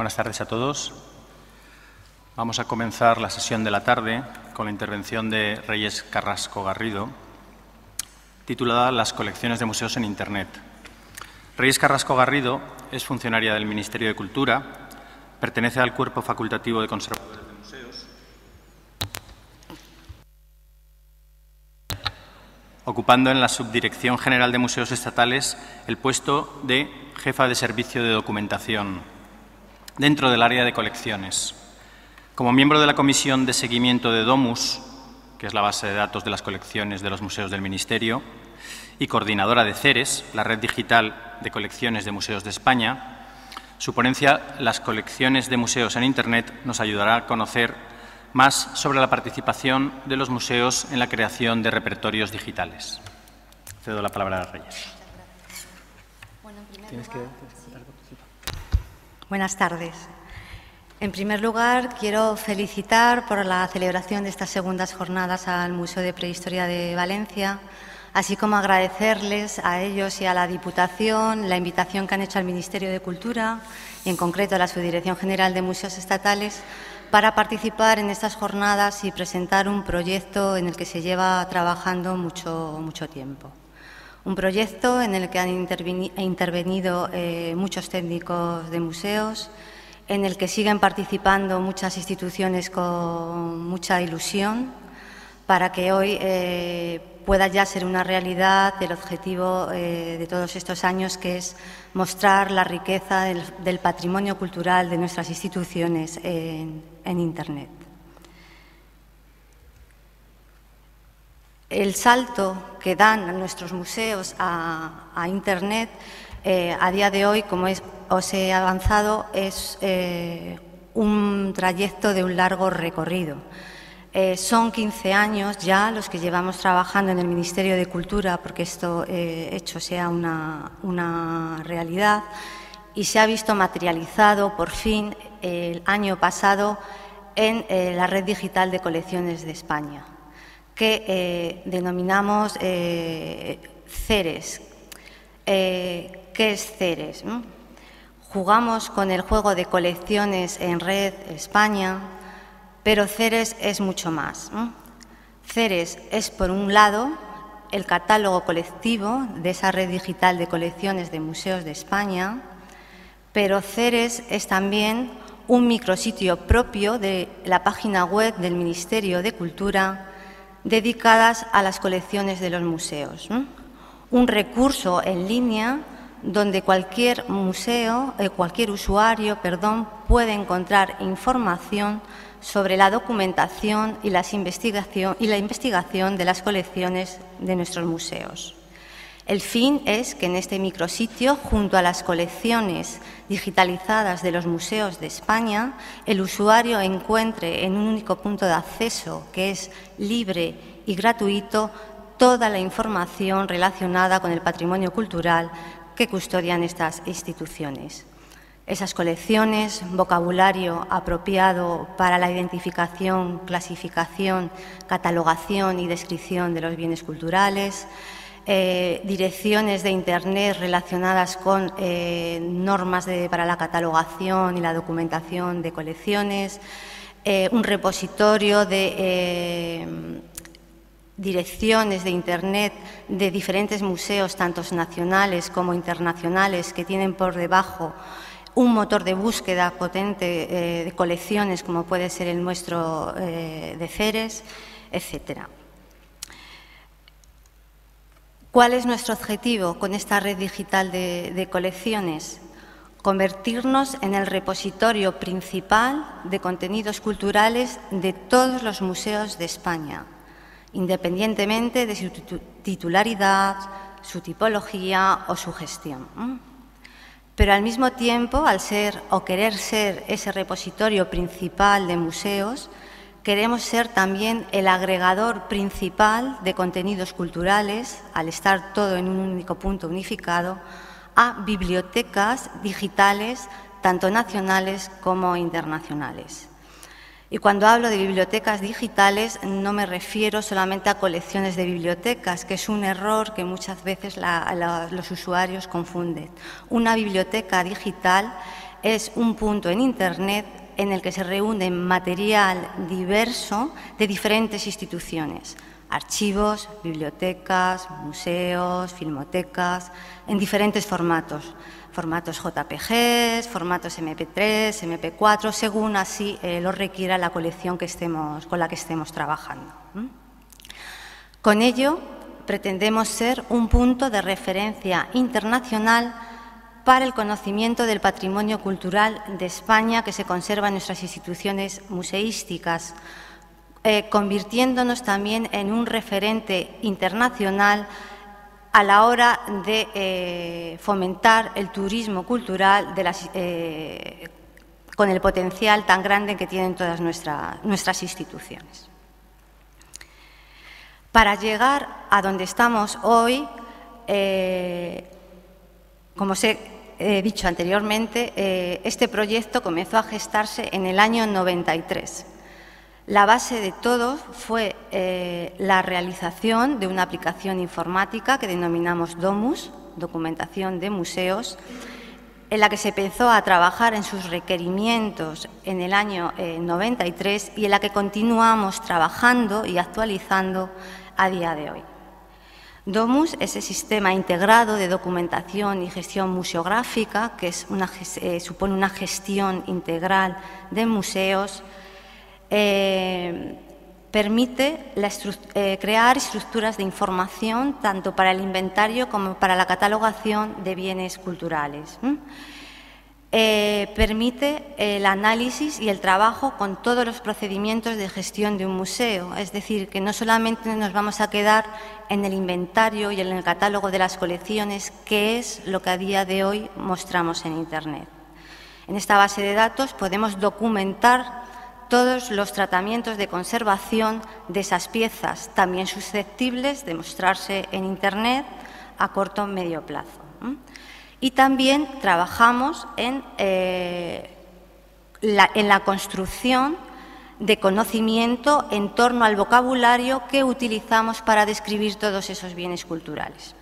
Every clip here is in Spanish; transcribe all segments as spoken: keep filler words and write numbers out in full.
Buenas tardes a todos. Vamos a comenzar la sesión de la tarde con la intervención de Reyes Carrasco Garrido, titulada Las colecciones de museos en Internet. Reyes Carrasco Garrido es funcionaria del Ministerio de Cultura, pertenece al Cuerpo Facultativo de Conservadores de Museos, ocupando en la Subdirección General de Museos Estatales el puesto de Jefa de Servicio de Documentación dentro del área de colecciones. Como miembro de la Comisión de Seguimiento de Domus, que es la base de datos de las colecciones de los museos del Ministerio, y coordinadora de CERES, la Red Digital de Colecciones de Museos de España, su ponencia Las colecciones de museos en Internet nos ayudará a conocer más sobre la participación de los museos en la creación de repertorios digitales. Cedo la palabra a Reyes. ¿Tienes que, Buenas tardes. En primer lugar, quiero felicitar por la celebración de estas segundas jornadas al Museo de Prehistoria de Valencia, así como agradecerles a ellos y a la Diputación la invitación que han hecho al Ministerio de Cultura y, en concreto, a la Subdirección General de Museos Estatales para participar en estas jornadas y presentar un proyecto en el que se lleva trabajando mucho, mucho tiempo. Un proyecto en el que han intervenido eh, muchos técnicos de museos, en el que siguen participando muchas instituciones con mucha ilusión para que hoy eh, pueda ya ser una realidad el objetivo eh, de todos estos años, que es mostrar la riqueza del, del patrimonio cultural de nuestras instituciones en, en Internet. El salto que dan nuestros museos a, a Internet eh, a día de hoy, como es, os he avanzado, es eh, un trayecto de un largo recorrido. Eh, son quince años ya los que llevamos trabajando en el Ministerio de Cultura porque esto eh, hecho sea una, una realidad, y se ha visto materializado por fin el año pasado en eh, la Red Digital de Colecciones de España, que eh, denominamos eh, CERES. Eh, ¿Qué es CERES? ¿no? Jugamos con el juego de colecciones en Red España, pero CERES es mucho más. ¿no? CERES es, por un lado, el catálogo colectivo de esa Red Digital de Colecciones de Museos de España, pero CERES es también un micrositio propio de la página web del Ministerio de Cultura dedicadas a las colecciones de los museos. ¿no? Un recurso en línea donde cualquier museo, eh, cualquier usuario, perdón, puede encontrar información sobre la documentación y, las investigación, y la investigación de las colecciones de nuestros museos. El fin es que en este micrositio, junto a las colecciones digitalizadas de los museos de España, el usuario encuentre en un único punto de acceso, que es libre y gratuito, toda la información relacionada con el patrimonio cultural que custodian estas instituciones. Esas colecciones, vocabulario apropiado para la identificación, clasificación, catalogación y descripción de los bienes culturales, eh, direcciones de Internet relacionadas con eh, normas de, para la catalogación y la documentación de colecciones, eh, un repositorio de eh, direcciones de Internet de diferentes museos, tanto nacionales como internacionales, que tienen por debajo un motor de búsqueda potente eh, de colecciones, como puede ser el nuestro eh, de CERES, etcétera. ¿Cuál es nuestro objetivo con esta red digital de, de colecciones? Convertirnos en el repositorio principal de contenidos culturales de todos los museos de España, independientemente de su titularidad, su tipología o su gestión. Pero al mismo tiempo, al ser o querer ser ese repositorio principal de museos, queremos ser también el agregador principal de contenidos culturales, al estar todo en un único punto unificado, a bibliotecas digitales, tanto nacionales como internacionales. Y cuando hablo de bibliotecas digitales no me refiero solamente a colecciones de bibliotecas, que es un error que muchas veces la, la, los usuarios confunden. Una biblioteca digital es un punto en Internet en el que se reúne material diverso de diferentes instituciones, archivos, bibliotecas, museos, filmotecas, en diferentes formatos, formatos J P Gs, formatos eme pe tres, eme pe cuatro, según así eh, lo requiera la colección que estemos, con la que estemos trabajando. ¿Mm? Con ello, pretendemos ser un punto de referencia internacional para el conocimiento del patrimonio cultural de España que se conserva en nuestras instituciones museísticas, eh, convirtiéndonos también en un referente internacional a la hora de eh, fomentar el turismo cultural de las, eh, con el potencial tan grande que tienen todas nuestra, nuestras instituciones. Para llegar a donde estamos hoy, eh, como os he dicho anteriormente, eh, este proyecto comenzó a gestarse en el año noventa y tres. La base de todo fue eh, la realización de una aplicación informática que denominamos Domus, Documentación de Museos, en la que se empezó a trabajar en sus requerimientos en el año eh, noventa y tres y en la que continuamos trabajando y actualizando a día de hoy. Domus es el sistema integrado de documentación y gestión museográfica, que es una, eh, supone una gestión integral de museos. Eh, permite la estru eh, crear estructuras de información tanto para el inventario como para la catalogación de bienes culturales. ¿Mm? Eh, permite el análisis y el trabajo con todos los procedimientos de gestión de un museo, es decir, que no solamente nos vamos a quedar en el inventario y en el catálogo de las colecciones, que es lo que a día de hoy mostramos en Internet. En esta base de datos podemos documentar todos los tratamientos de conservación de esas piezas, también susceptibles de mostrarse en Internet a corto o medio plazo. Y también trabajamos en, eh, la, en la construcción de conocimiento en torno al vocabulario que utilizamos para describir todos esos bienes culturales.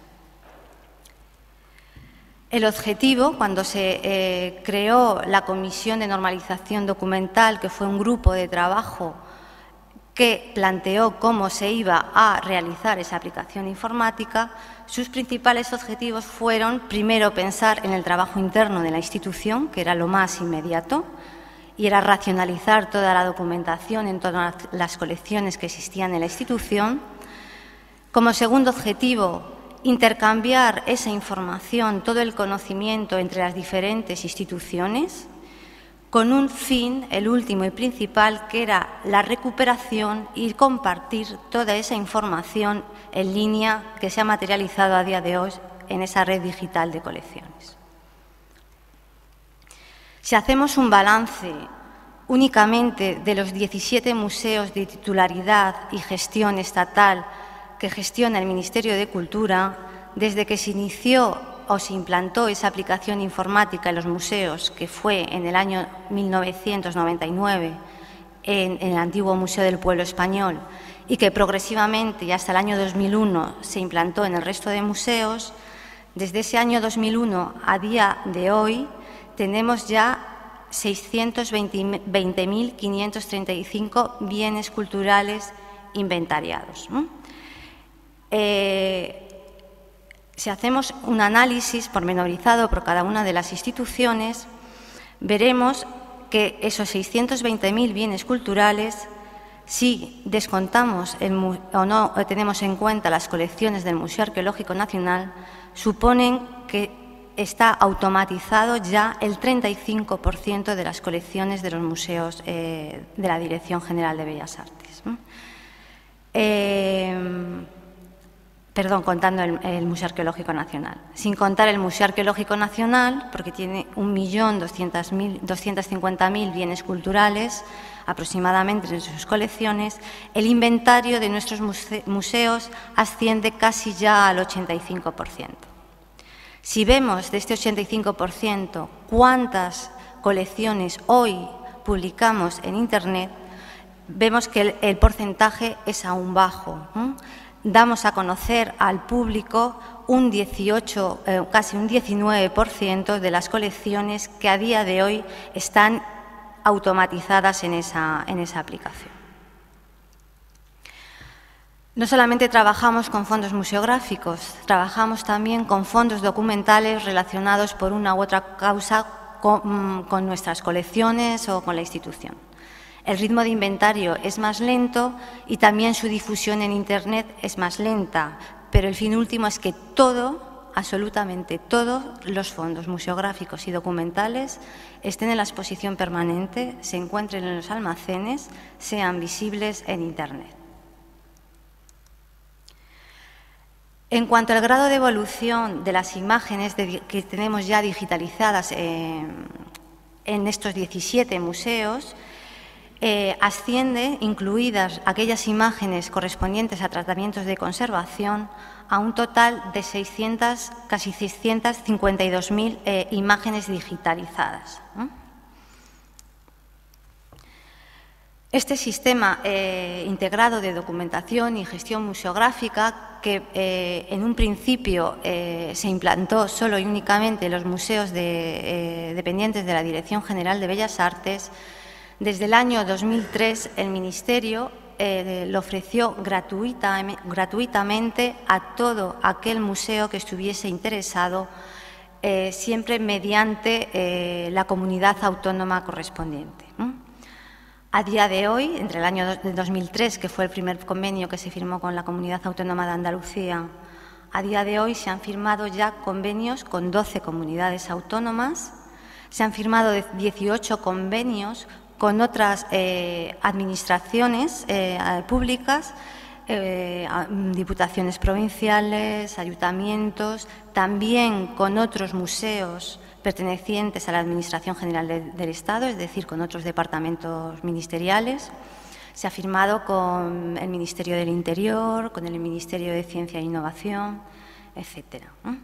El objetivo, cuando se eh, creó la Comisión de Normalización Documental, que fue un grupo de trabajo que planteó cómo se iba a realizar esa aplicación informática, sus principales objetivos fueron, primero, pensar en el trabajo interno de la institución, que era lo más inmediato, y era racionalizar toda la documentación en todas las colecciones que existían en la institución. Como segundo objetivo, intercambiar esa información, todo el conocimiento entre las diferentes instituciones, con un fin, el último y principal, que era la recuperación y compartir toda esa información en línea que se ha materializado a día de hoy en esa red digital de colecciones. Si hacemos un balance únicamente de los diecisiete museos de titularidad y gestión estatal que gestiona el Ministerio de Cultura, desde que se inició o se implantó esa aplicación informática en los museos, que fue en el año mil novecientos noventa y nueve en, en el antiguo Museo del Pueblo Español y que progresivamente y hasta el año dos mil uno se implantó en el resto de museos, desde ese año dos mil uno a día de hoy tenemos ya seiscientos veinte mil quinientos treinta y cinco bienes culturales inventariados, ¿no? Eh, si hacemos un análisis pormenorizado por cada una de las instituciones, veremos que esos seiscientos veinte mil bienes culturales, si descontamos el, o no tenemos en cuenta las colecciones del Museo Arqueológico Nacional, suponen que está automatizado ya el treinta y cinco por ciento de las colecciones de los museos eh, de la Dirección General de Bellas Artes. Eh, Perdón, contando el, el Museo Arqueológico Nacional. Sin contar el Museo Arqueológico Nacional, porque tiene un millón doscientos cincuenta mil bienes culturales aproximadamente en sus colecciones, el inventario de nuestros muse museos asciende casi ya al ochenta y cinco por ciento. Si vemos de este ochenta y cinco por ciento cuántas colecciones hoy publicamos en Internet, vemos que el, el porcentaje es aún bajo, ¿no? damos a conocer al público un dieciocho, eh, casi un diecinueve por ciento de las colecciones que a día de hoy están automatizadas en esa, en esa aplicación. No solamente trabajamos con fondos museográficos, trabajamos también con fondos documentales relacionados por una u otra causa con, con nuestras colecciones o con la institución. El ritmo de inventario es más lento y también su difusión en Internet es más lenta, pero el fin último es que todo, absolutamente todos los fondos museográficos y documentales estén en la exposición permanente, se encuentren en los almacenes, sean visibles en Internet. En cuanto al grado de evolución de las imágenes de, que tenemos ya digitalizadas eh, en estos diecisiete museos, eh, asciende, incluidas aquellas imágenes correspondientes a tratamientos de conservación, a un total de seiscientas, casi seiscientas cincuenta y dos mil eh, imágenes digitalizadas, ¿no? Este sistema eh, integrado de documentación y gestión museográfica, que eh, en un principio eh, se implantó solo y únicamente en los museos de, eh, dependientes de la Dirección General de Bellas Artes, desde el año dos mil tres el Ministerio eh, lo ofreció gratuita, gratuitamente a todo aquel museo que estuviese interesado, eh, siempre mediante eh, la comunidad autónoma correspondiente, ¿no? A día de hoy, entre el año dos mil tres, que fue el primer convenio que se firmó con la Comunidad Autónoma de Andalucía, a día de hoy se han firmado ya convenios con doce comunidades autónomas, se han firmado dieciocho convenios con otras eh, administraciones eh, públicas, eh, diputaciones provinciales, ayuntamientos, también con otros museos pertenecientes a la Administración General de, del Estado, es decir, con otros departamentos ministeriales. Se ha firmado con el Ministerio del Interior, con el Ministerio de Ciencia e Innovación, etcétera.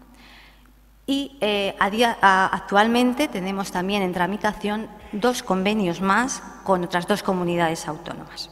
Y eh, a día, a, actualmente tenemos también en tramitación dos convenios más con otras dos comunidades autónomas.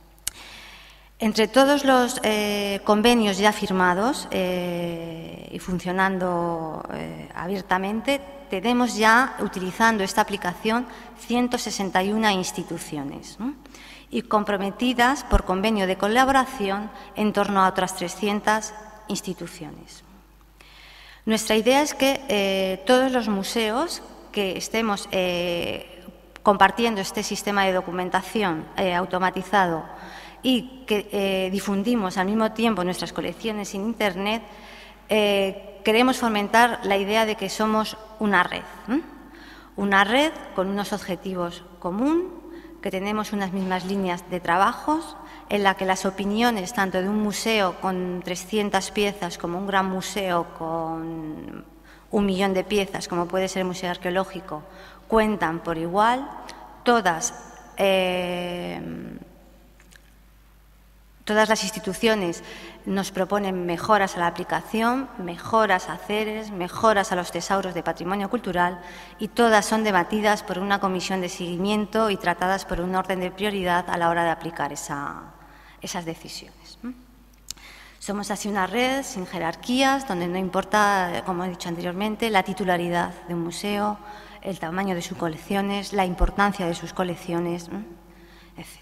Entre todos los eh, convenios ya firmados eh, y funcionando eh, abiertamente, tenemos ya, utilizando esta aplicación, ciento sesenta y una instituciones, ¿no? Y comprometidas por convenio de colaboración en torno a otras trescientas instituciones. Nuestra idea es que eh, todos los museos que estemos eh, compartiendo este sistema de documentación eh, automatizado y que eh, difundimos al mismo tiempo nuestras colecciones en Internet, eh, queremos fomentar la idea de que somos una red, ¿eh? Una red con unos objetivos comunes, que tenemos unas mismas líneas de trabajos, en la que las opiniones tanto de un museo con trescientas piezas como un gran museo con un millón de piezas, como puede ser el Museo Arqueológico, cuentan por igual. Todas eh, Todas las instituciones nos proponen mejoras a la aplicación, mejoras a CERES, mejoras a los tesauros de patrimonio cultural, y todas son debatidas por una comisión de seguimiento y tratadas por un orden de prioridad a la hora de aplicar esa, esas decisiones. Somos así una red sin jerarquías, donde no importa, como he dicho anteriormente, la titularidad de un museo, el tamaño de sus colecciones, la importancia de sus colecciones, etcétera.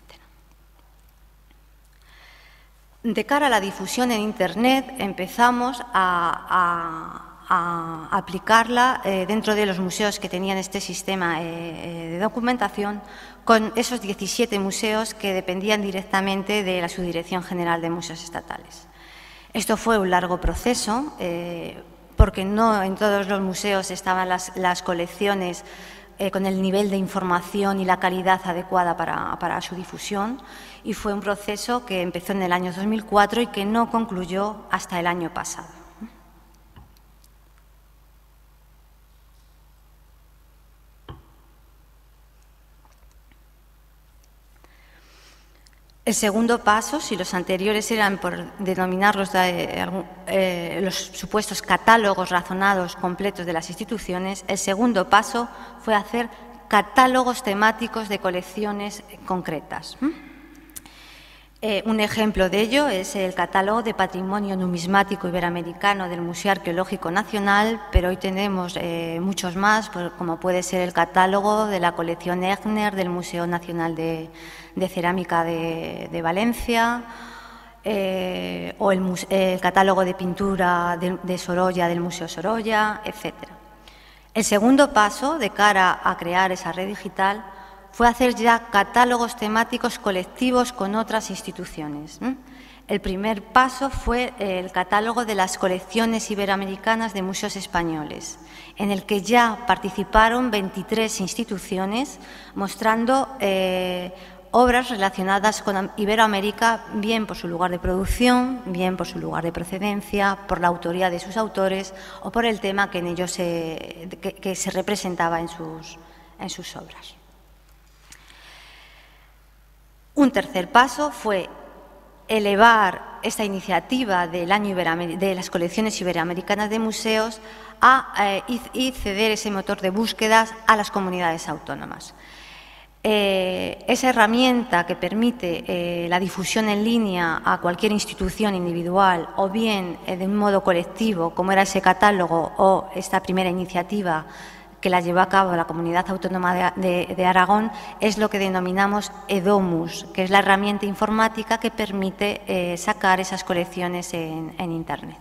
De cara a la difusión en Internet, empezamos a, a, a aplicarla eh, dentro de los museos que tenían este sistema eh, de documentación, con esos diecisiete museos que dependían directamente de la Subdirección General de Museos Estatales. Esto fue un largo proceso, eh, porque no en todos los museos estaban las, las colecciones Eh, con el nivel de información y la calidad adecuada para, para su difusión, y fue un proceso que empezó en el año dos mil cuatro y que no concluyó hasta el año pasado. El segundo paso, si los anteriores eran por denominarlos de, eh, los supuestos catálogos razonados completos de las instituciones, el segundo paso fue hacer catálogos temáticos de colecciones concretas. Eh, un ejemplo de ello es el Catálogo de Patrimonio Numismático Iberoamericano del Museo Arqueológico Nacional, pero hoy tenemos eh, muchos más, como puede ser el Catálogo de la colección Egner del Museo Nacional de, de Cerámica de, de Valencia, eh, o el, el Catálogo de Pintura de, de Sorolla del Museo Sorolla, etcétera. El segundo paso de cara a crear esa red digital fue hacer ya catálogos temáticos colectivos con otras instituciones. El primer paso fue el catálogo de las colecciones iberoamericanas de museos españoles, en el que ya participaron veintitrés instituciones mostrando eh, obras relacionadas con Iberoamérica, bien por su lugar de producción, bien por su lugar de procedencia, por la autoría de sus autores o por el tema que en ellos se, que, que se representaba en sus, en sus obras. Un tercer paso fue elevar esta iniciativa del año de las colecciones iberoamericanas de museos a, eh, y, y ceder ese motor de búsquedas a las comunidades autónomas. Eh, esa herramienta que permite eh, la difusión en línea a cualquier institución individual o bien eh, de un modo colectivo, como era ese catálogo o esta primera iniciativa que la llevó a cabo la Comunidad Autónoma de, de, de Aragón, es lo que denominamos EDOMUS, que es la herramienta informática que permite eh, sacar esas colecciones en, en Internet.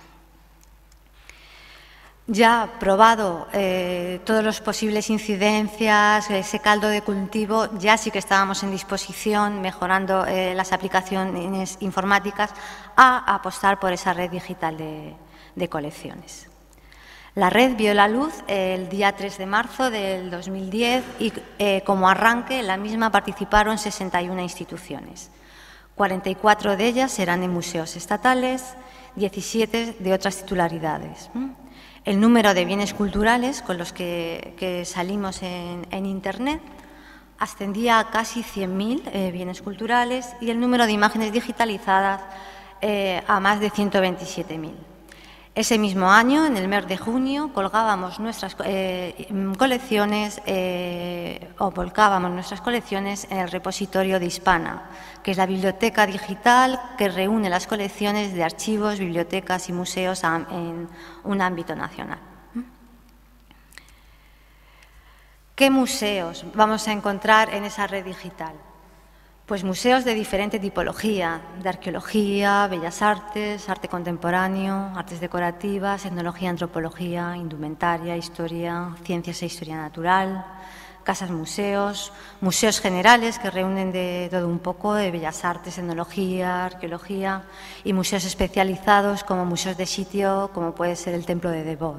Ya probado eh, todos los posibles incidencias, ese caldo de cultivo, ya sí que estábamos en disposición, mejorando eh, las aplicaciones informáticas, a apostar por esa red digital de, de colecciones. La red vio la luz el día tres de marzo del dos mil diez y eh, como arranque en la misma participaron sesenta y una instituciones. cuarenta y cuatro de ellas eran de museos estatales, diecisiete de otras titularidades. El número de bienes culturales con los que, que salimos en, en Internet ascendía a casi cien mil eh, bienes culturales y el número de imágenes digitalizadas eh, a más de ciento veintisiete mil. Ese mismo año, en el mes de junio, colgábamos nuestras eh, colecciones eh, o volcábamos nuestras colecciones en el repositorio de Hispana, que es la biblioteca digital que reúne las colecciones de archivos, bibliotecas y museos en un ámbito nacional. ¿Qué museos vamos a encontrar en esa red digital? Pues museos de diferente tipología, de arqueología, bellas artes, arte contemporáneo, artes decorativas, etnología, antropología, indumentaria, historia, ciencias e historia natural, casas museos, museos generales que reúnen de todo un poco, de bellas artes, etnología, arqueología, y museos especializados como museos de sitio, como puede ser el Templo de Devot.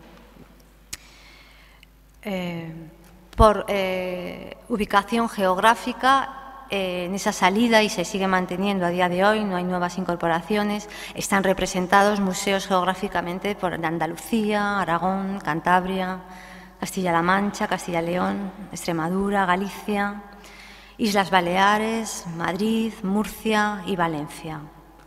Eh, por eh, ubicación geográfica, Eh, en esa salida, y se sigue manteniendo a día de hoy, no hay nuevas incorporaciones, están representados museos geográficamente por Andalucía, Aragón, Cantabria, Castilla-La Mancha, Castilla-León, Extremadura, Galicia, Islas Baleares, Madrid, Murcia y Valencia.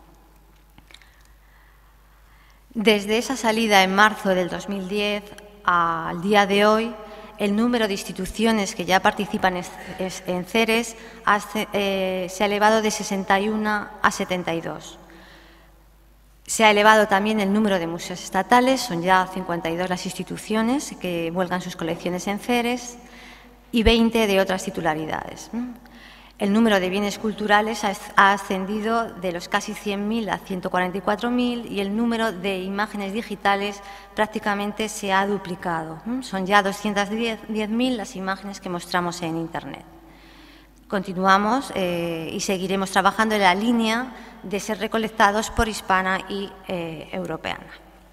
Desde esa salida en marzo del dos mil diez al día de hoy, el número de instituciones que ya participan en CERES se ha elevado de sesenta y uno a setenta y dos. Se ha elevado también el número de museos estatales, son ya cincuenta y dos las instituciones que vuelcan sus colecciones en CERES y veinte de otras titularidades. El número de bienes culturales ha ascendido de los casi cien mil a ciento cuarenta y cuatro mil y el número de imágenes digitales prácticamente se ha duplicado. Son ya doscientas diez mil las imágenes que mostramos en Internet. Continuamos eh, y seguiremos trabajando en la línea de ser recolectados por Hispana y eh, Europeana.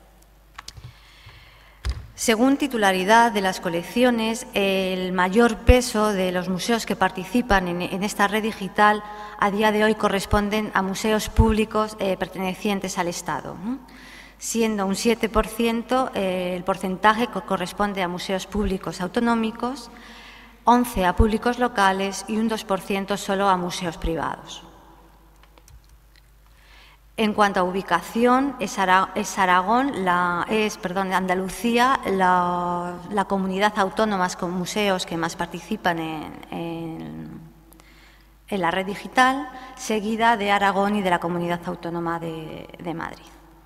Según titularidad de las colecciones, el mayor peso de los museos que participan en, en esta red digital a día de hoy corresponden a museos públicos eh, pertenecientes al Estado, ¿no? Siendo un siete por ciento eh, el porcentaje que corresponde a museos públicos autonómicos, once por ciento a públicos locales y un dos por ciento solo a museos privados. En cuanto a ubicación, es, Ara es Aragón, la, es perdón, Andalucía, la, la comunidad autónoma con museos que más participan en, en, en la red digital, seguida de Aragón y de la Comunidad Autónoma de, de Madrid.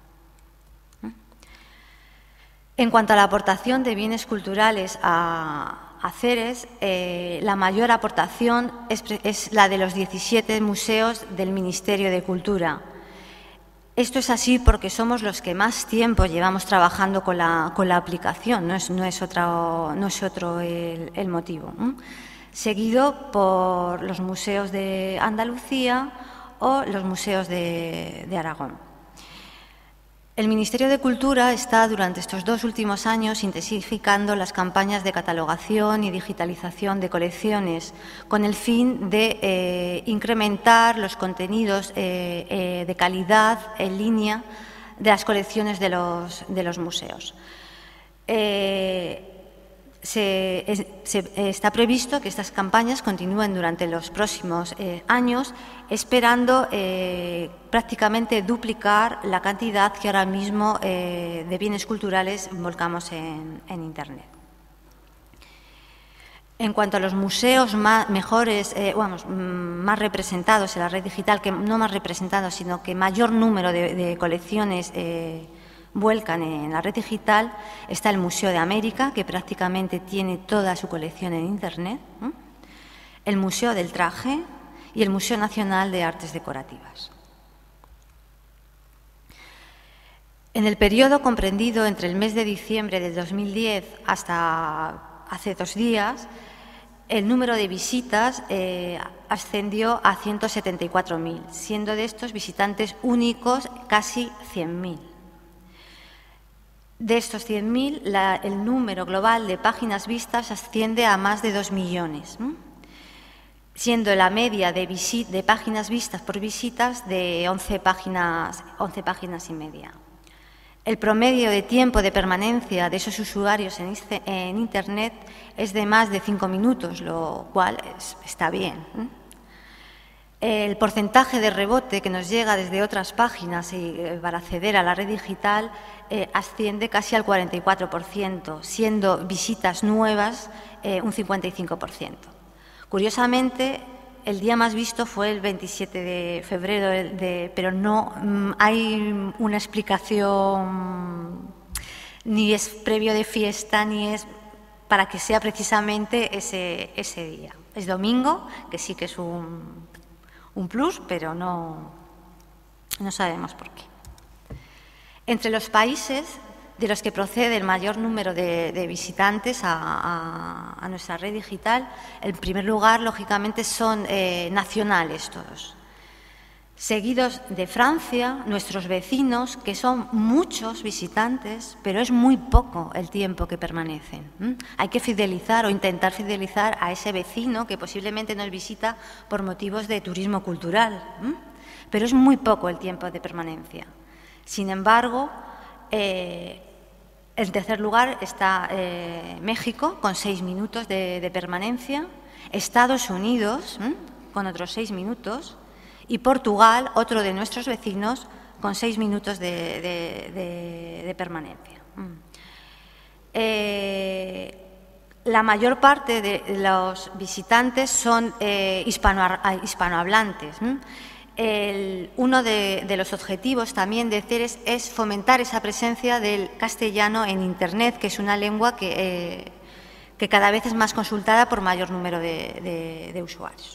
En cuanto a la aportación de bienes culturales a, a CERES, eh, la mayor aportación es, es la de los diecisiete museos del Ministerio de Cultura. Esto es así porque somos los que más tiempo llevamos trabajando con la, con la aplicación, no es, no es otro, no es otro el, el motivo. ¿eh? Seguido por los museos de Andalucía o los museos de, de Aragón. El Ministerio de Cultura está durante estos dos últimos años intensificando las campañas de catalogación y digitalización de colecciones con el fin de eh, incrementar los contenidos eh, eh, de calidad en línea de las colecciones de los, de los museos. Eh, Se, se, está previsto que estas campañas continúen durante los próximos eh, años, esperando eh, prácticamente duplicar la cantidad que ahora mismo eh, de bienes culturales volcamos en, en Internet. En cuanto a los museos más, mejores, eh, vamos, más representados en la red digital, que no más representados, sino que mayor número de, de colecciones eh, vuelcan en la red digital, está el Museo de América, que prácticamente tiene toda su colección en Internet, ¿eh? el Museo del Traje y el Museo Nacional de Artes Decorativas. En el periodo comprendido entre el mes de diciembre del dos mil diez hasta hace dos días, el número de visitas eh, ascendió a ciento setenta y cuatro mil, siendo de estos visitantes únicos casi cien mil. De estos cien mil, el número global de páginas vistas asciende a más de dos millones, ¿eh? siendo la media de, de páginas vistas por visitas de once páginas, once páginas y media. El promedio de tiempo de permanencia de esos usuarios en, en Internet es de más de cinco minutos, lo cual es, está bien, ¿eh? El porcentaje de rebote que nos llega desde otras páginas y, eh, para acceder a la red digital eh, asciende casi al cuarenta y cuatro por ciento, siendo visitas nuevas eh, un cincuenta y cinco por ciento. Curiosamente, el día más visto fue el veintisiete de febrero, de, de, pero no mm, hay una explicación, ni es previo de fiesta, ni es para que sea precisamente ese, ese día. Es domingo, que sí que es un... un plus, pero no, no sabemos por qué. Entre los países de los que procede el mayor número de, de visitantes a, a, a nuestra red digital, en primer lugar, lógicamente, son eh, nacionales todos. Seguidos de Francia, nuestros vecinos, que son muchos visitantes, pero es muy poco el tiempo que permanecen. ¿Mm? Hay que fidelizar o intentar fidelizar a ese vecino que posiblemente nos visita por motivos de turismo cultural, ¿Mm? pero es muy poco el tiempo de permanencia. Sin embargo, eh, en tercer lugar está eh, México, con seis minutos de, de permanencia, Estados Unidos, ¿Mm? con otros seis minutos, y Portugal, otro de nuestros vecinos, con seis minutos de, de, de, de permanencia. Eh, la mayor parte de los visitantes son eh, hispano, hispanohablantes. El, uno de, de los objetivos también de CERES es fomentar esa presencia del castellano en Internet, que es una lengua que, eh, que cada vez es más consultada por mayor número de, de, de usuarios.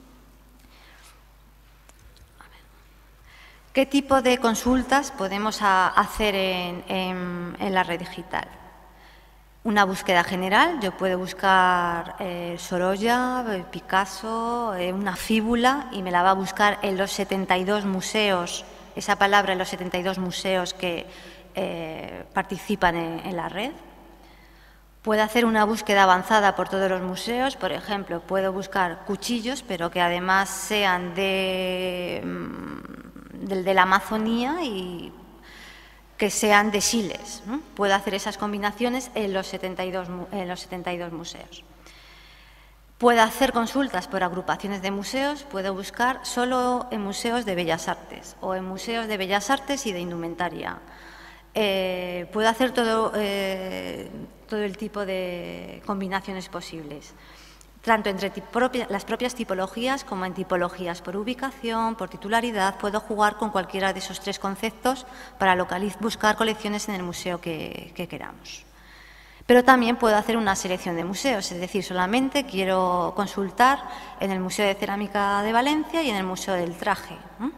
¿Qué tipo de consultas podemos a, hacer en, en, en la red digital? Una búsqueda general, yo puedo buscar eh, Sorolla, Picasso, eh, una fíbula, y me la va a buscar en los setenta y dos museos, esa palabra en los setenta y dos museos que eh, participan en, en la red. Puedo hacer una búsqueda avanzada por todos los museos, por ejemplo, puedo buscar cuchillos, pero que además sean de... del de la Amazonía y que sean de Siles, ¿no? Puedo hacer esas combinaciones en los setenta y dos, en los setenta y dos museos. Puedo hacer consultas por agrupaciones de museos, puedo buscar solo en museos de Bellas Artes o en museos de Bellas Artes y de indumentaria. Eh, puedo hacer todo, eh, todo el tipo de combinaciones posibles. Tanto entre las propias tipologías como en tipologías por ubicación, por titularidad, puedo jugar con cualquiera de esos tres conceptos para buscar colecciones en el museo que, que queramos. Pero también puedo hacer una selección de museos, es decir, solamente quiero consultar en el Museo de Cerámica de Valencia y en el Museo del Traje.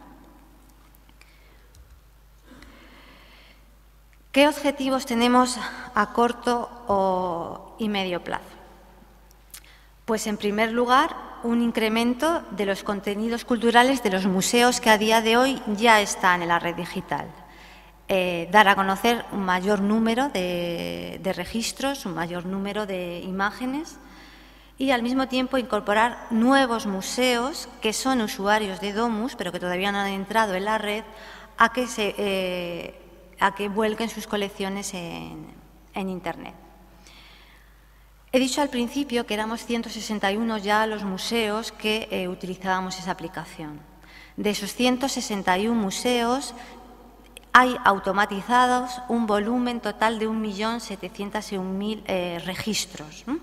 ¿Qué objetivos tenemos a corto o, y medio plazo? Pues, en primer lugar, un incremento de los contenidos culturales de los museos que a día de hoy ya están en la red digital. Eh, dar a conocer un mayor número de, de registros, un mayor número de imágenes y, al mismo tiempo, incorporar nuevos museos que son usuarios de Domus, pero que todavía no han entrado en la red, a que, se, eh, a que vuelquen sus colecciones en, en Internet. He dicho al principio que éramos ciento sesenta y uno ya los museos que eh, utilizábamos esa aplicación. De esos ciento sesenta y uno museos, hay automatizados un volumen total de un millón setecientos un mil eh, registros. ¿no?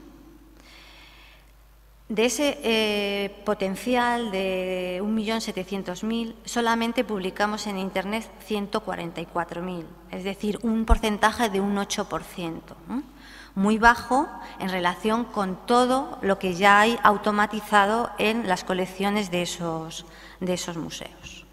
De ese eh, potencial de un millón setecientos mil, solamente publicamos en Internet ciento cuarenta y cuatro mil, es decir, un porcentaje de un ocho por ciento. ¿no? Muy bajo en relación con todo lo que ya hay automatizado en las colecciones de esos, de esos museos.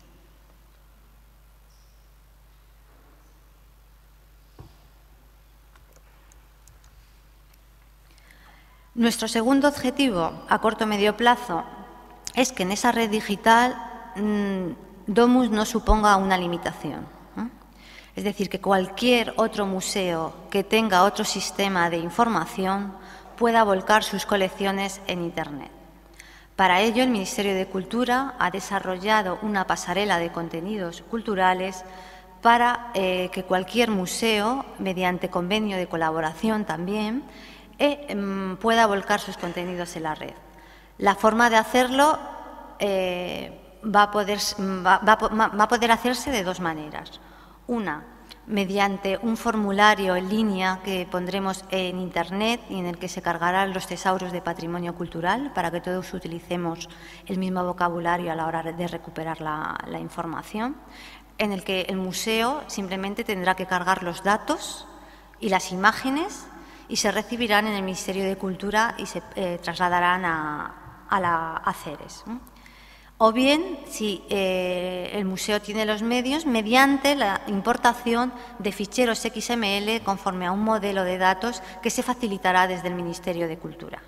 Nuestro segundo objetivo a corto o medio plazo es que en esa red digital mmm, Domus no suponga una limitación. Es decir, que cualquier otro museo que tenga otro sistema de información pueda volcar sus colecciones en Internet. Para ello, el Ministerio de Cultura ha desarrollado una pasarela de contenidos culturales para eh, que cualquier museo, mediante convenio de colaboración también, eh, pueda volcar sus contenidos en la red. La forma de hacerlo eh, va, a poder, va, va, va a poder hacerse de dos maneras. Una, mediante un formulario en línea que pondremos en Internet y en el que se cargarán los tesauros de patrimonio cultural para que todos utilicemos el mismo vocabulario a la hora de recuperar la, la información, en el que el museo simplemente tendrá que cargar los datos y las imágenes y se recibirán en el Ministerio de Cultura y se eh, trasladarán a, a la a CERES. ¿no? O bien, si eh, el museo tiene los medios, mediante la importación de ficheros X M L conforme a un modelo de datos que se facilitará desde el Ministerio de Cultura.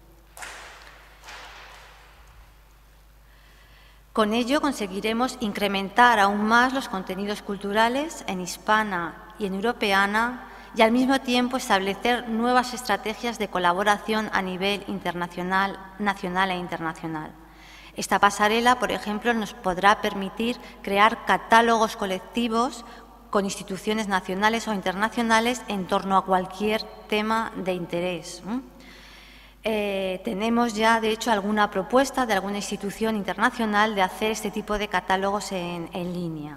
Con ello conseguiremos incrementar aún más los contenidos culturales en hispana y en europeana y al mismo tiempo establecer nuevas estrategias de colaboración a nivel internacional, nacional e internacional. Esta pasarela, por ejemplo, nos podrá permitir crear catálogos colectivos con instituciones nacionales o internacionales en torno a cualquier tema de interés. Eh, tenemos ya, de hecho, alguna propuesta de alguna institución internacional de hacer este tipo de catálogos en, en línea.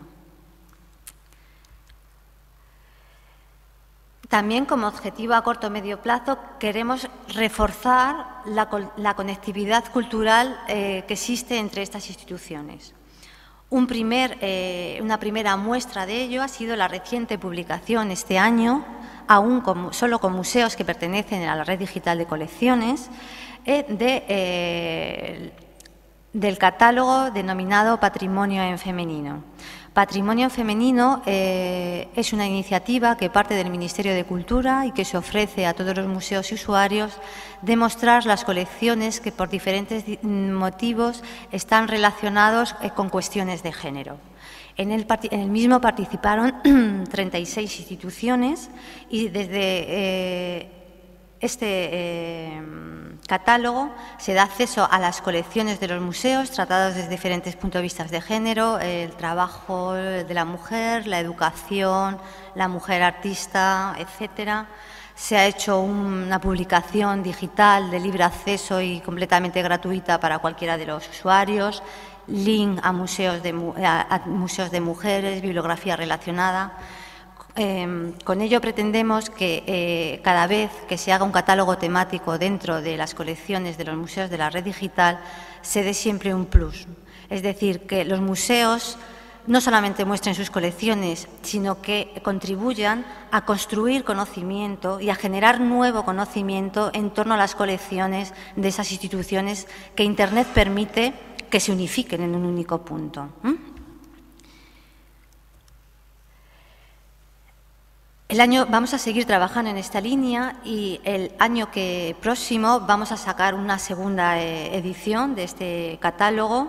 También, como objetivo a corto o medio plazo, queremos reforzar la, la conectividad cultural eh, que existe entre estas instituciones. Un primer, eh, una primera muestra de ello ha sido la reciente publicación este año, aún con, solo con museos que pertenecen a la red digital de colecciones, eh, de, eh, del catálogo denominado Patrimonio en Femenino. Patrimonio Femenino eh, es una iniciativa que parte del Ministerio de Cultura y que se ofrece a todos los museos y usuarios de mostrar las colecciones que por diferentes motivos están relacionados eh, con cuestiones de género. En el, en el mismo participaron treinta y seis instituciones y desde eh, este eh, catálogo se da acceso a las colecciones de los museos tratadas desde diferentes puntos de vista de género, el trabajo de la mujer, la educación, la mujer artista, etcétera. Se ha hecho una publicación digital de libre acceso y completamente gratuita para cualquiera de los usuarios, link a museos de, a museos de mujeres, bibliografía relacionada. Eh, con ello pretendemos que eh, cada vez que se haga un catálogo temático dentro de las colecciones de los museos de la red digital se dé siempre un plus. Es decir, que los museos no solamente muestren sus colecciones, sino que contribuyan a construir conocimiento y a generar nuevo conocimiento en torno a las colecciones de esas instituciones que Internet permite que se unifiquen en un único punto. ¿Mm? El año, vamos a seguir trabajando en esta línea y el año que, próximo vamos a sacar una segunda eh, edición de este catálogo,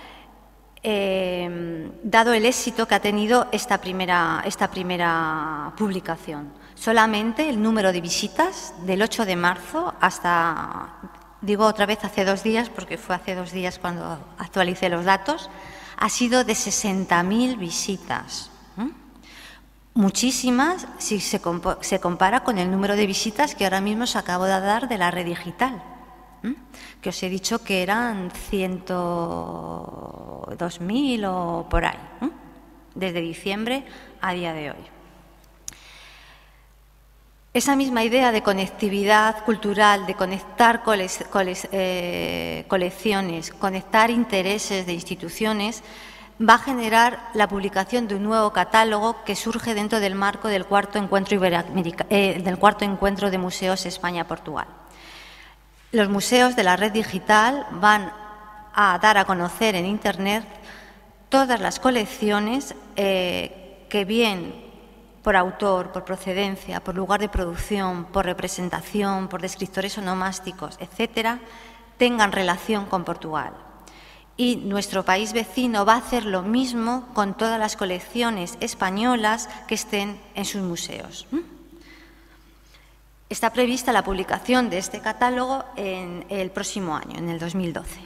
eh, dado el éxito que ha tenido esta primera, esta primera publicación. Solamente el número de visitas del ocho de marzo hasta, digo otra vez hace dos días, porque fue hace dos días cuando actualicé los datos, ha sido de sesenta mil visitas. Muchísimas si se, se compara con el número de visitas que ahora mismo os acabo de dar de la red digital, ¿eh? Que os he dicho que eran ciento dos mil o por ahí, ¿eh? Desde diciembre a día de hoy. Esa misma idea de conectividad cultural, de conectar cole, cole, eh, colecciones, conectar intereses de instituciones, va a generar la publicación de un nuevo catálogo que surge dentro del marco del cuarto encuentro, eh, del cuarto encuentro de museos España-Portugal. Los museos de la red digital van a dar a conocer en Internet todas las colecciones eh, que bien por autor, por procedencia, por lugar de producción, por representación, por descriptores onomásticos, etcétera, tengan relación con Portugal. Y nuestro país vecino va a hacer lo mismo con todas las colecciones españolas que estén en sus museos. Está prevista la publicación de este catálogo en el próximo año, en el dos mil doce.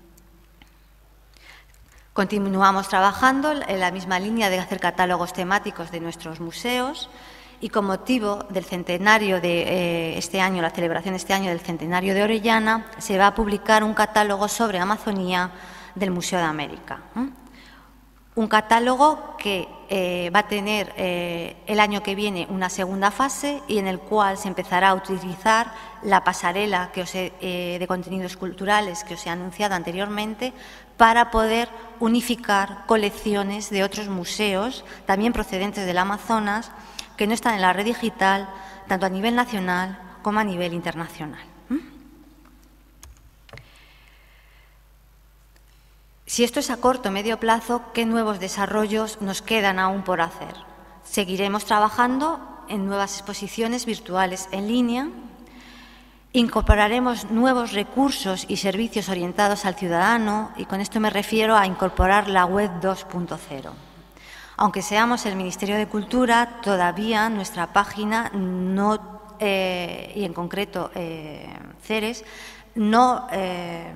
Continuamos trabajando en la misma línea de hacer catálogos temáticos de nuestros museos y con motivo del centenario de eh, este año, la celebración este año del centenario de Orellana, se va a publicar un catálogo sobre Amazonía del Museo de América. ¿eh? Un catálogo que eh, va a tener eh, el año que viene una segunda fase y en el cual se empezará a utilizar la pasarela que os he, eh, de contenidos culturales que os he anunciado anteriormente para poder unificar colecciones de otros museos, también procedentes del Amazonas, que no están en la red digital, tanto a nivel nacional como a nivel internacional. Si esto es a corto o medio plazo, ¿qué nuevos desarrollos nos quedan aún por hacer? Seguiremos trabajando en nuevas exposiciones virtuales en línea, incorporaremos nuevos recursos y servicios orientados al ciudadano, y con esto me refiero a incorporar la web dos punto cero. Aunque seamos el Ministerio de Cultura, todavía nuestra página no, eh, y en concreto eh, CERES, no eh,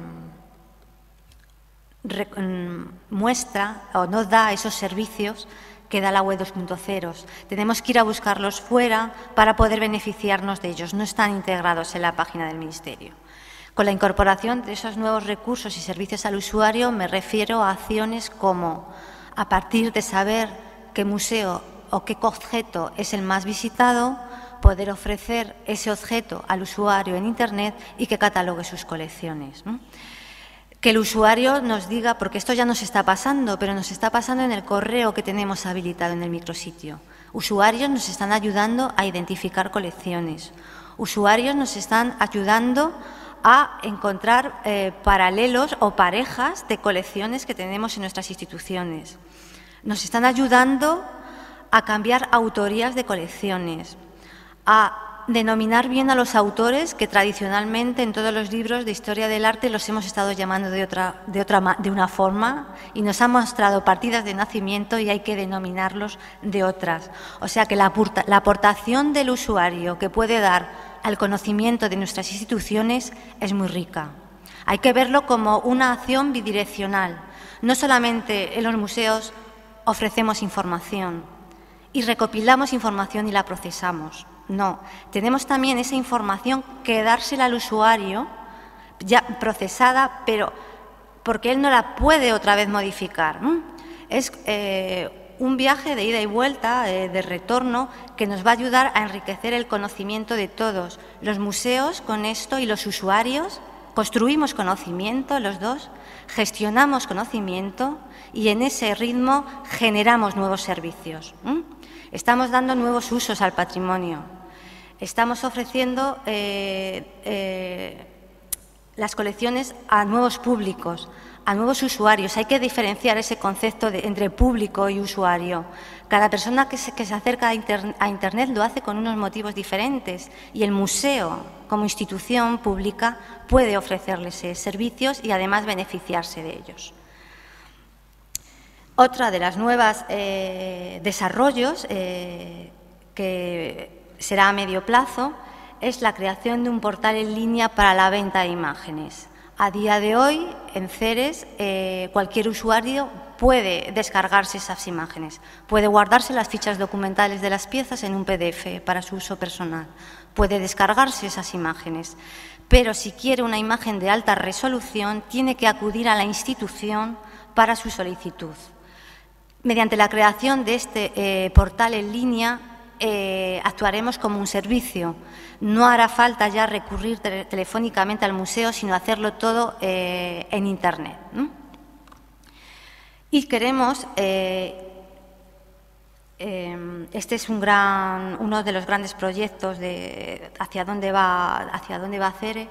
re, muestra o no da esos servicios que da la web dos punto cero. Tenemos que ir a buscarlos fuera para poder beneficiarnos de ellos. No están integrados en la página del Ministerio. Con la incorporación de esos nuevos recursos y servicios al usuario me refiero a acciones como, a partir de saber qué museo o qué objeto es el más visitado, poder ofrecer ese objeto al usuario en Internet y que catalogue sus colecciones, ¿no? Que el usuario nos diga, porque esto ya nos está pasando, pero nos está pasando en el correo que tenemos habilitado en el micrositio. Usuarios nos están ayudando a identificar colecciones. Usuarios nos están ayudando a encontrar eh, paralelos o parejas de colecciones que tenemos en nuestras instituciones. Nos están ayudando a cambiar autorías de colecciones, a denominar bien a los autores que tradicionalmente en todos los libros de historia del arte los hemos estado llamando de otra, de otra, de una forma y nos han mostrado partidas de nacimiento y hay que denominarlos de otras. O sea que la, la aportación del usuario que puede dar al conocimiento de nuestras instituciones es muy rica. Hay que verlo como una acción bidireccional. No solamente en los museos ofrecemos información y recopilamos información y la procesamos. No, tenemos también esa información que dársela al usuario ya procesada, pero porque él no la puede otra vez modificar, ¿no? Es eh, un viaje de ida y vuelta, eh, de retorno, que nos va a ayudar a enriquecer el conocimiento de todos. Los museos con esto y los usuarios construimos conocimiento, los dos, gestionamos conocimiento y en ese ritmo generamos nuevos servicios. ¿Mm? Estamos dando nuevos usos al patrimonio. Estamos ofreciendo eh, eh, las colecciones a nuevos públicos, a nuevos usuarios. Hay que diferenciar ese concepto de, entre público y usuario. Cada persona que se, que se acerca a, inter, a Internet lo hace con unos motivos diferentes y el museo, como institución pública, puede ofrecerles servicios y además beneficiarse de ellos. Otra de las nuevas eh, desarrollos eh, que será a medio plazo es la creación de un portal en línea para la venta de imágenes. A día de hoy, en Ceres, eh, cualquier usuario puede descargarse esas imágenes, puede guardarse las fichas documentales de las piezas en un P D F para su uso personal, puede descargarse esas imágenes, pero si quiere una imagen de alta resolución, tiene que acudir a la institución para su solicitud. Mediante la creación de este eh, portal en línea, eh, actuaremos como un servicio. No hará falta ya recurrir te telefónicamente al museo, sino hacerlo todo eh, en Internet, ¿no? Y queremos, eh, eh, este es un gran, uno de los grandes proyectos de hacia dónde va, hacia dónde va Ceres,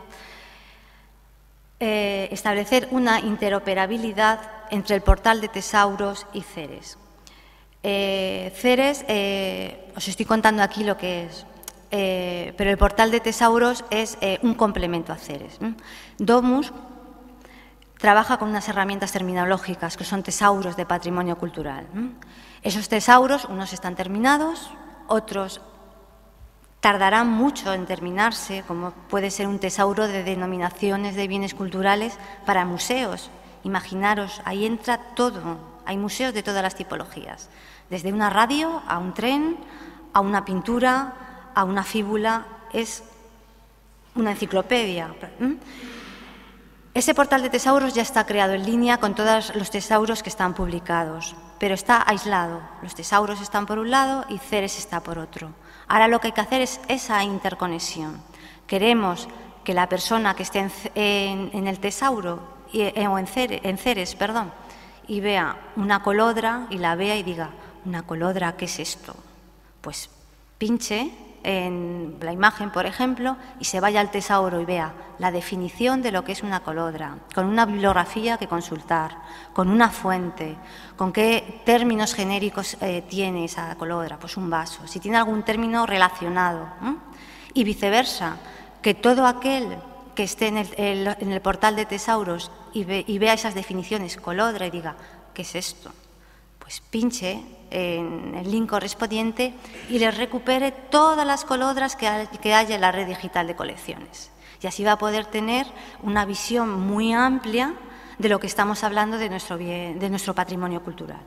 eh, establecer una interoperabilidad entre el portal de Tesauros y Ceres. Eh, Ceres, eh, os estoy contando aquí lo que es. Eh, pero el portal de Tesauros es eh, un complemento a Ceres. ¿eh? Domus trabaja con unas herramientas terminológicas que son tesauros de patrimonio cultural. ¿eh? Esos tesauros, unos están terminados, otros tardarán mucho en terminarse, como puede ser un tesauro de denominaciones de bienes culturales para museos. Imaginaros, ahí entra todo, hay museos de todas las tipologías, desde una radio a un tren, a una pintura, a una fíbula, es una enciclopedia. Ese portal de tesauros ya está creado en línea con todos los tesauros que están publicados, pero está aislado. Los tesauros están por un lado y Ceres está por otro. Ahora lo que hay que hacer es esa interconexión. Queremos que la persona que esté en, en, en el tesauro eh, o en Ceres, en Ceres, perdón, y vea una colodra y la vea y diga, ¿una colodra qué es esto? Pues pinche en la imagen, por ejemplo, y se vaya al tesauro y vea la definición de lo que es una colodra, con una bibliografía que consultar, con una fuente, con qué términos genéricos eh, tiene esa colodra, pues un vaso, si tiene algún término relacionado, ¿eh? Y viceversa, que todo aquel que esté en el, el, en el portal de Tesauros y, ve, y vea esas definiciones, colodra, y diga, ¿qué es esto? Pues pinche en el link correspondiente y les recupere todas las colodras que, hay, que haya en la red digital de colecciones. Y así va a poder tener una visión muy amplia de lo que estamos hablando de nuestro, bien, de nuestro patrimonio cultural.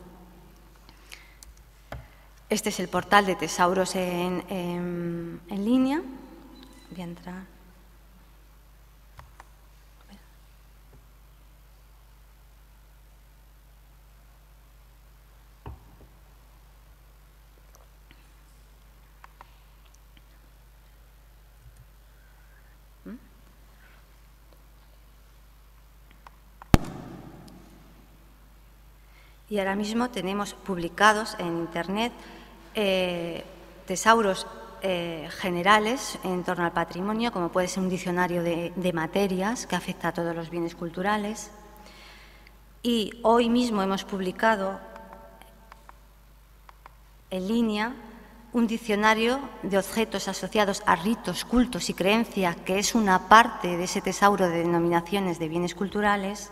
Este es el portal de Tesauros en, en, en línea. Voy a entrar. Y ahora mismo tenemos publicados en Internet eh, tesauros eh, generales en torno al patrimonio, como puede ser un diccionario de, de materias que afecta a todos los bienes culturales. Y hoy mismo hemos publicado en línea un diccionario de objetos asociados a ritos, cultos y creencias, que es una parte de ese tesauro de denominaciones de bienes culturales,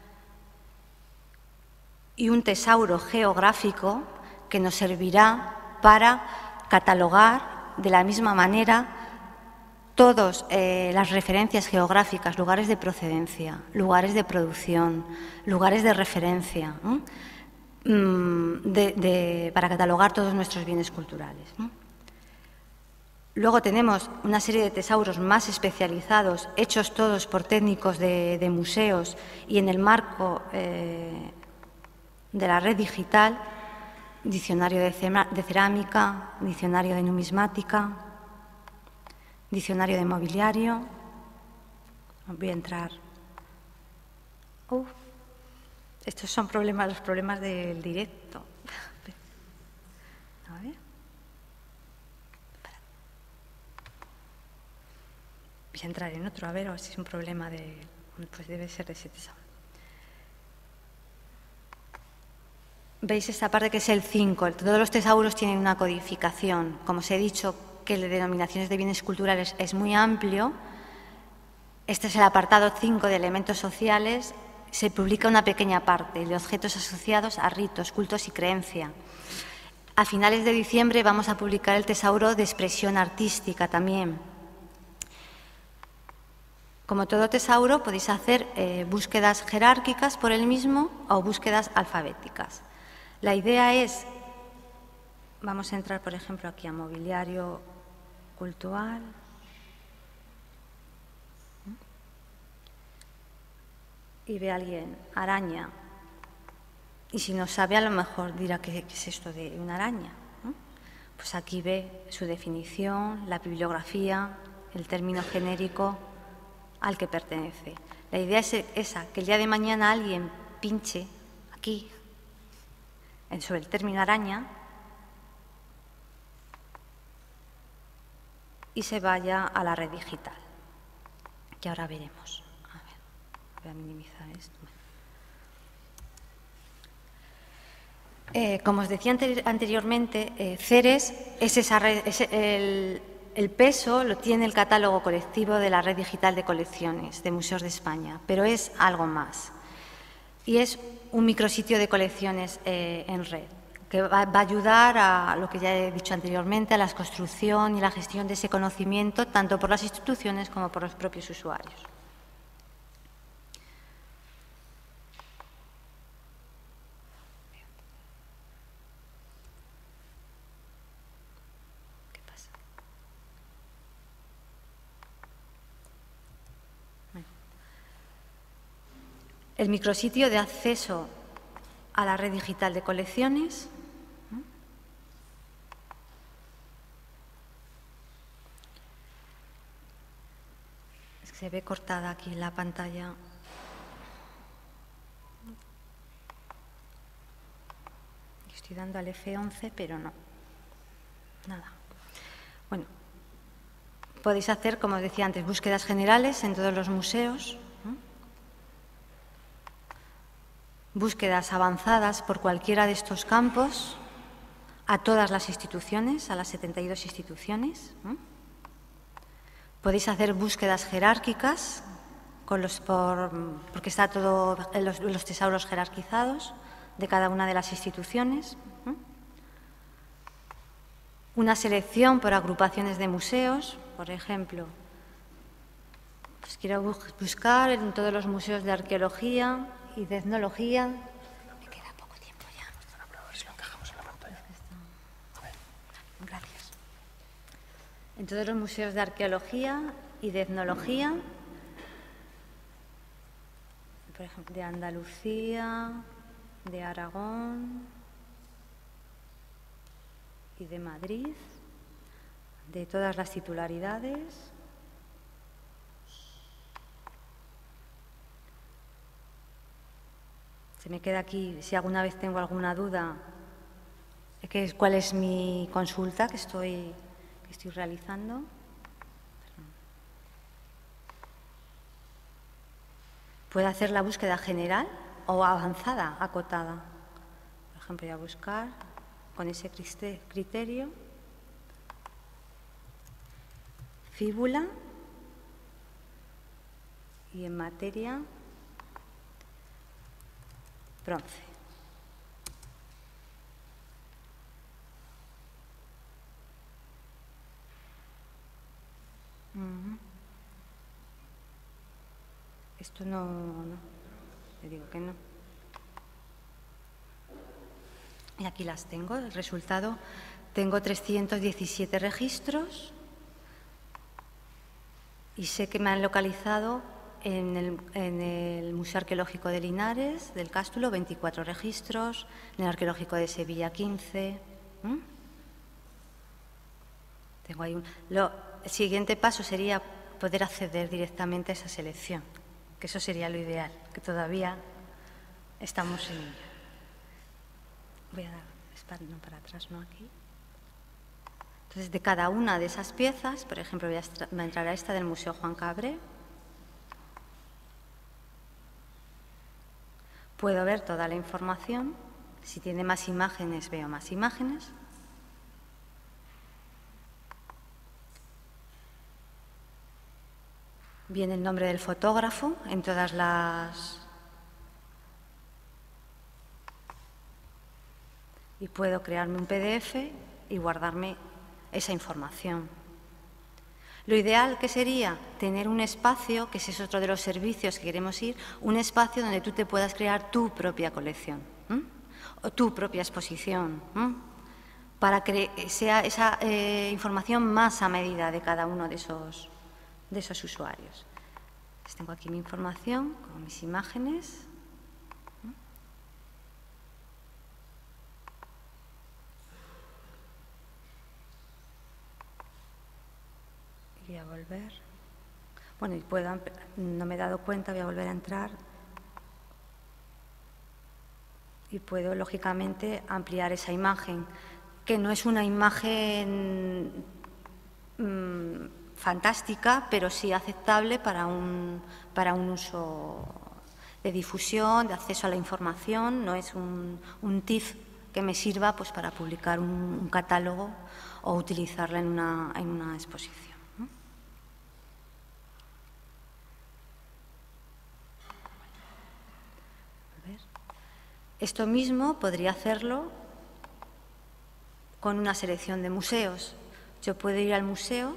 y un tesauro geográfico que nos servirá para catalogar de la misma manera todas eh, las referencias geográficas, lugares de procedencia, lugares de producción, lugares de referencia, ¿eh? de, de, para catalogar todos nuestros bienes culturales, ¿eh? Luego tenemos una serie de tesauros más especializados, hechos todos por técnicos de, de museos y en el marco eh, de la red digital, diccionario de, de cerámica, diccionario de numismática, diccionario de mobiliario. Voy a entrar. Uh, estos son problemas, los problemas del directo. A ver. Voy a entrar en otro, a ver, a ver si es un problema de... Pues debe ser de ese tesauro. Veis esta parte que es el cinco. Todos los tesauros tienen una codificación. Como os he dicho, que el de denominaciones de bienes culturales es muy amplio. Este es el apartado cinco de elementos sociales. Se publica una pequeña parte de objetos asociados a ritos, cultos y creencia. A finales de diciembre vamos a publicar el tesauro de expresión artística también. Como todo tesauro, podéis hacer eh, búsquedas jerárquicas por el mismo o búsquedas alfabéticas. La idea es, vamos a entrar, por ejemplo, aquí a mobiliario cultural. Y ve a alguien, araña. Y si no sabe, a lo mejor dirá, ¿qué, qué es esto de una araña? ¿no? Pues aquí ve su definición, la bibliografía, el término genérico al que pertenece. La idea es esa, que el día de mañana alguien pinche aquí sobre el término araña y se vaya a la red digital, que ahora veremos. A ver, voy a minimizar esto. Eh, como os decía anteri anteriormente, eh, CERES es esa red, es el, el peso lo tiene el catálogo colectivo de la Red Digital de Colecciones de Museos de España, pero es algo más. Y es un micrositio de colecciones eh, en red, que va, va a ayudar a lo que ya he dicho anteriormente, a la construcción y la gestión de ese conocimiento, tanto por las instituciones como por los propios usuarios. El micrositio de acceso a la red digital de colecciones. Es que se ve cortada aquí la pantalla. Estoy dando al F once, pero no. Nada. Bueno, podéis hacer, como os decía antes, búsquedas generales en todos los museos. Búsquedas avanzadas por cualquiera de estos campos a todas las instituciones, a las setenta y dos instituciones. ¿no? Podéis hacer búsquedas jerárquicas con los por, porque está todo los, los tesauros jerarquizados de cada una de las instituciones. ¿no? Una selección por agrupaciones de museos, por ejemplo. Pues quiero buscar en todos los museos de arqueología y de etnología. Me queda poco tiempo ya. A ver si lo encajamos en la pantalla. A ver. Gracias. En todos los museos de arqueología y de etnología, por ejemplo, de Andalucía, de Aragón y de Madrid, de todas las titularidades. Se me queda aquí, si alguna vez tengo alguna duda, que es, cuál es mi consulta que estoy, que estoy realizando. Puedo hacer la búsqueda general o avanzada, acotada. Por ejemplo, voy a buscar con ese criterio fíbula y en materia bronce. Uh-huh. Esto no, no, le digo que no. Y aquí las tengo, el resultado. Tengo trescientos diecisiete registros y sé que me han localizado en el, en el Museo Arqueológico de Linares, del Cástulo, veinticuatro registros, en el Arqueológico de Sevilla, quince. ¿Mm? Tengo ahí un... Lo, el siguiente paso sería poder acceder directamente a esa selección, que eso sería lo ideal, que todavía estamos en ello. Voy a dar espalda para atrás, no aquí. Entonces, de cada una de esas piezas, por ejemplo, voy a, voy a entrar a esta del Museo Juan Cabré. Puedo ver toda la información. Si tiene más imágenes, veo más imágenes. Viene el nombre del fotógrafo en todas las... Y puedo crearme un P D F y guardarme esa información. Lo ideal que sería tener un espacio, que ese es otro de los servicios que queremos ir, un espacio donde tú te puedas crear tu propia colección, ¿m? O tu propia exposición, ¿m? Para que sea esa eh, información más a medida de cada uno de esos, de esos usuarios. Pues tengo aquí mi información con mis imágenes. Voy a volver. Bueno, y puedo, no me he dado cuenta, voy a volver a entrar. Y puedo, lógicamente, ampliar esa imagen, que no es una imagen mmm, fantástica, pero sí aceptable para un, para un uso de difusión, de acceso a la información. No es un, un T I F que me sirva pues, para publicar un, un catálogo o utilizarla en una, en una exposición. Esto mismo podría hacerlo con una selección de museos. Yo puedo ir al museo,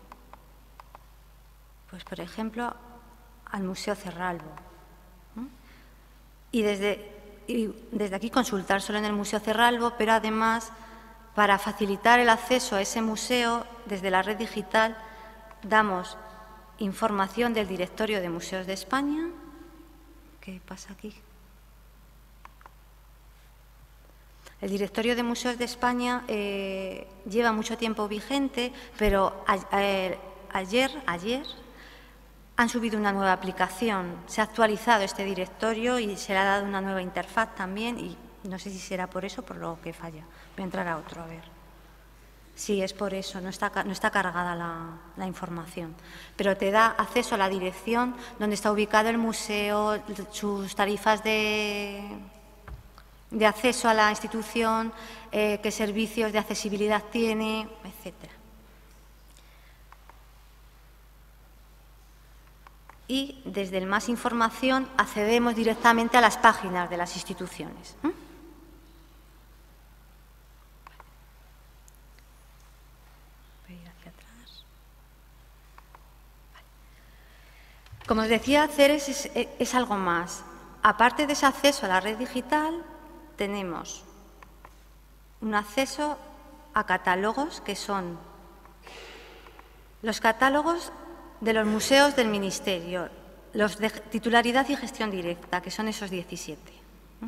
pues por ejemplo, al Museo Cerralbo. ¿Mm? Y desde, y desde aquí consultar solo en el Museo Cerralbo, pero además, para facilitar el acceso a ese museo, desde la red digital, damos información del Directorio de Museos de España. ¿Qué pasa aquí? El Directorio de Museos de España eh, lleva mucho tiempo vigente, pero a, a, ayer, ayer han subido una nueva aplicación. Se ha actualizado este directorio y se le ha dado una nueva interfaz también, y no sé si será por eso o por lo que falla. Voy a entrar a otro, a ver. Sí, es por eso, no está, no está cargada la, la información. Pero te da acceso a la dirección donde está ubicado el museo, sus tarifas de... de acceso a la institución, eh, qué servicios de accesibilidad tiene, etcétera. Y desde el Más Información accedemos directamente a las páginas de las instituciones. ¿Mm? Voy a ir hacia atrás. Vale. Como os decía, CERES es, es algo más. Aparte de ese acceso a la red digital, tenemos un acceso a catálogos, que son los catálogos de los museos del Ministerio, los de titularidad y gestión directa, que son esos diecisiete. ¿Mm?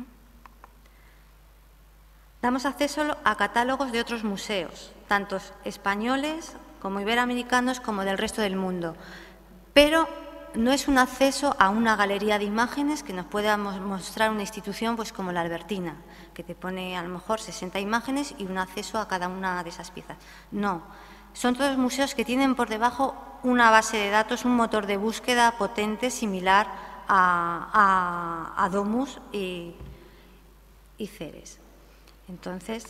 Damos acceso a catálogos de otros museos, tanto españoles como iberoamericanos como del resto del mundo, pero no es un acceso a una galería de imágenes que nos pueda mostrar una institución pues como la Albertina, que te pone a lo mejor sesenta imágenes y un acceso a cada una de esas piezas. No, son todos museos que tienen por debajo una base de datos, un motor de búsqueda potente similar a, a, a Domus y, y CERES. Entonces,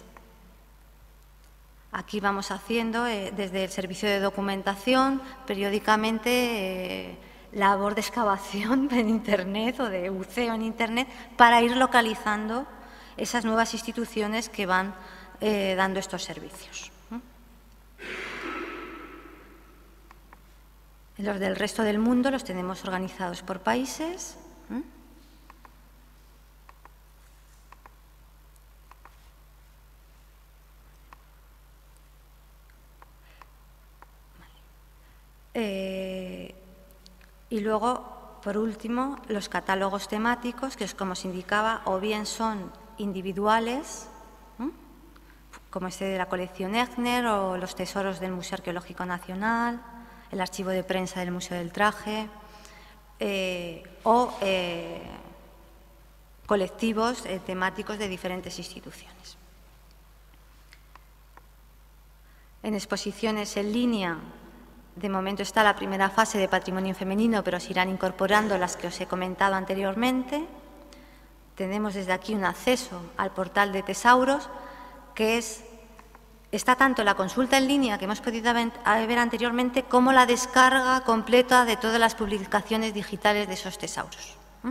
aquí vamos haciendo eh, desde el servicio de documentación periódicamente eh, labor de excavación en Internet o de buceo en Internet para ir localizando esas nuevas instituciones que van eh, dando estos servicios. Los del resto del mundo los tenemos organizados por países. Eh, y luego por último, los catálogos temáticos, que como se indicaba, o bien son individuales, ¿eh? como este de la colección Echner o los tesoros del Museo Arqueológico Nacional, el archivo de prensa del Museo del Traje, eh, o eh, colectivos eh, temáticos de diferentes instituciones. En exposiciones en línea, de momento está la primera fase de patrimonio femenino, pero se irán incorporando las que os he comentado anteriormente. Tenemos desde aquí un acceso al portal de Tesauros, que es, está tanto la consulta en línea que hemos podido ver anteriormente, como la descarga completa de todas las publicaciones digitales de esos tesauros. ¿Mm?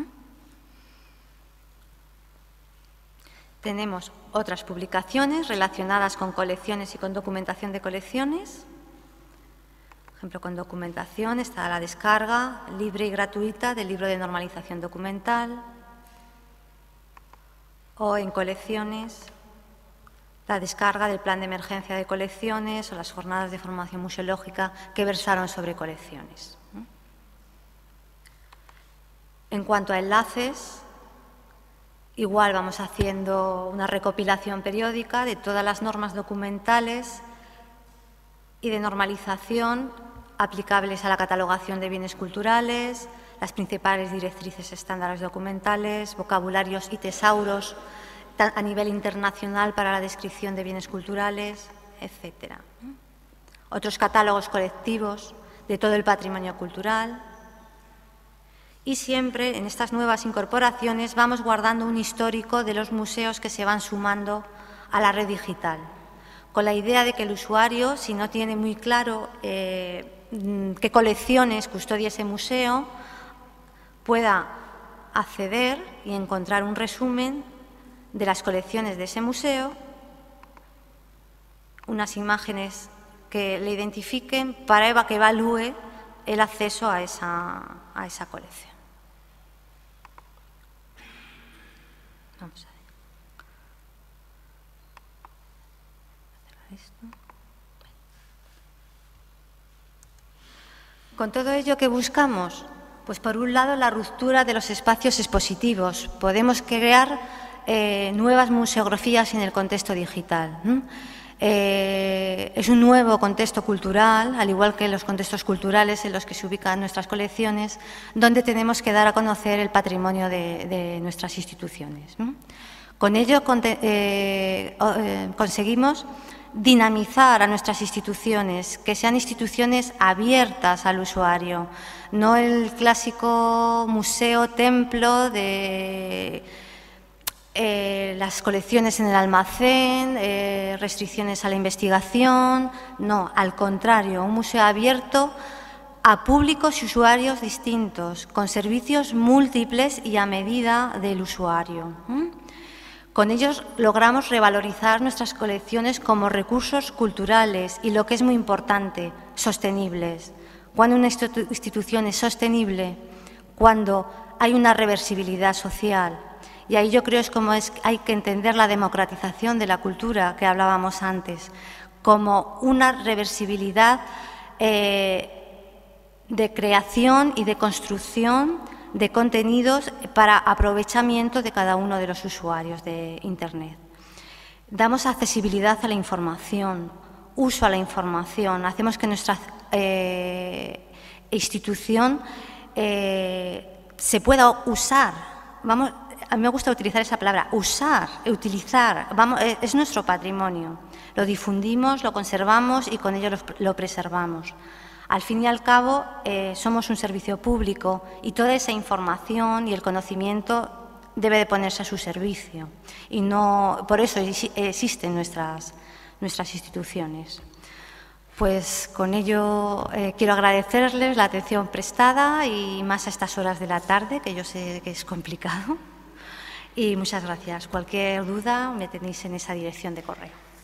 Tenemos otras publicaciones relacionadas con colecciones y con documentación de colecciones. Por ejemplo, con documentación está la descarga libre y gratuita del libro de normalización documental, o en colecciones la descarga del plan de emergencia de colecciones o las jornadas de formación museológica que versaron sobre colecciones. En cuanto a enlaces, igual vamos haciendo una recopilación periódica de todas las normas documentales y de normalización aplicables a la catalogación de bienes culturales, las principales directrices estándares documentales, vocabularios y tesauros a nivel internacional para la descripción de bienes culturales, etcétera. Otros catálogos colectivos de todo el patrimonio cultural. Y siempre en estas nuevas incorporaciones vamos guardando un histórico de los museos que se van sumando a la red digital, con la idea de que el usuario, si no tiene muy claro eh, qué colecciones custodia ese museo, pueda acceder y encontrar un resumen de las colecciones de ese museo, unas imágenes que le identifiquen para que evalúe el acceso a esa, a esa colección. Vamos a ver. Esto. Con todo ello, ¿qué buscamos? Pues por un lado la ruptura de los espacios expositivos. Podemos crear eh, nuevas museografías en el contexto digital. ¿Mm? Eh, es un nuevo contexto cultural, al igual que los contextos culturales en los que se ubican nuestras colecciones, donde tenemos que dar a conocer el patrimonio de, de nuestras instituciones. ¿Mm? Con ello eh, eh, conseguimos dinamizar a nuestras instituciones, que sean instituciones abiertas al usuario, no el clásico museo, templo de eh, las colecciones en el almacén, eh, restricciones a la investigación, no, al contrario, un museo abierto a públicos y usuarios distintos, con servicios múltiples y a medida del usuario. ¿Mm? Con ellos logramos revalorizar nuestras colecciones como recursos culturales y, lo que es muy importante, sostenibles. Cuando una institución es sostenible, cuando hay una reversibilidad social. Y ahí yo creo es como es, hay que entender la democratización de la cultura que hablábamos antes, como una reversibilidad eh, de creación y de construcción de contenidos para aprovechamiento de cada uno de los usuarios de Internet. Damos accesibilidad a la información, uso a la información, hacemos que nuestra eh, institución eh, se pueda usar. Vamos, a mí me gusta utilizar esa palabra, usar, utilizar, vamos, es nuestro patrimonio. Lo difundimos, lo conservamos y con ello lo, lo preservamos. Al fin y al cabo, eh, somos un servicio público y toda esa información y el conocimiento debe de ponerse a su servicio. Y no, por eso existen nuestras, nuestras instituciones. Pues con ello eh, quiero agradecerles la atención prestada y más a estas horas de la tarde, que yo sé que es complicado. Y muchas gracias. Cualquier duda me tenéis en esa dirección de correo.